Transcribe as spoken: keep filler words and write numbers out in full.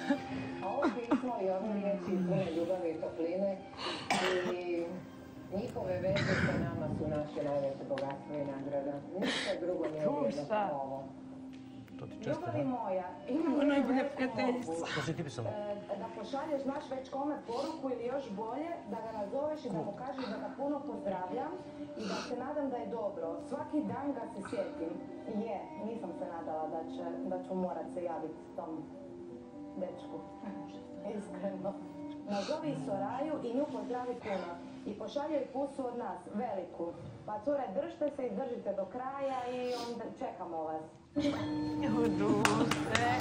A ovo pismo i ove riječi pune ljubavi i topline i njihove veze sa nama su naše najveće bogatstvo i nagrada. Ništa drugo nije vrijedno kao ovo. Ljubavi moja, imam najbolje prijateljstvo. Da pošalješ, znaš već kome poruku ili još bolje, da ga nazoveš i da mu kažeš da ga puno pozdravljam i da se nadam da je dobro. Svaki dan ga se sjetim. Je, nisam se nadala da, će, da ću morat se javiti tom dečku. Iskreno. Nazovi Soraju i nju pozdravi puno. I pošaljaju pusu od nas, veliku. Pa cure, držite se i držite do kraja i onda čekamo vas. Uduse.